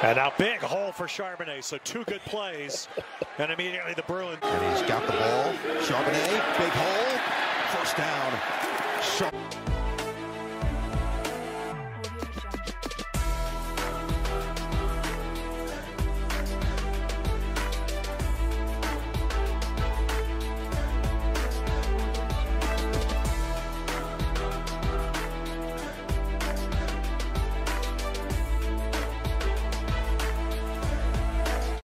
And now big hole for Charbonnet, so 2 good plays, and immediately the Bruins. And he's got the ball. Charbonnet, big hole, first down.